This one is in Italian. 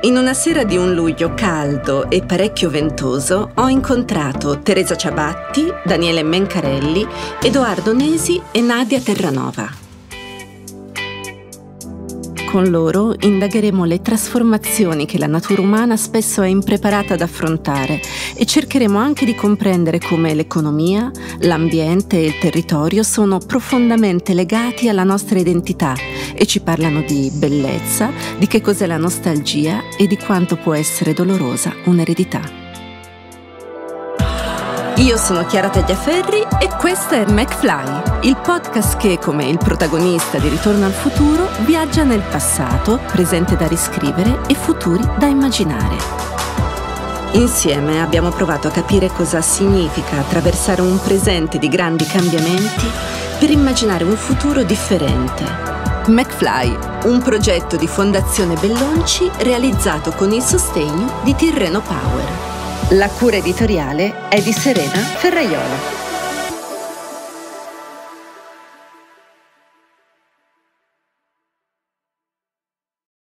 In una sera di un luglio caldo e parecchio ventoso ho incontrato Teresa Ciabatti, Daniele Mencarelli, Edoardo Nesi e Nadia Terranova. Con loro indagheremo le trasformazioni che la natura umana spesso è impreparata ad affrontare e cercheremo anche di comprendere come l'economia, l'ambiente e il territorio sono profondamente legati alla nostra identità e ci parlano di bellezza, di che cos'è la nostalgia e di quanto può essere dolorosa un'eredità. Io sono Chiara Tagliaferri e questo è McFly, il podcast che, come il protagonista di Ritorno al futuro, viaggia nel passato, presente da riscrivere e futuri da immaginare. Insieme abbiamo provato a capire cosa significa attraversare un presente di grandi cambiamenti per immaginare un futuro differente. McFly, un progetto di Fondazione Bellonci realizzato con il sostegno di Tirreno Power. La cura editoriale è di Serena Ferraiolo.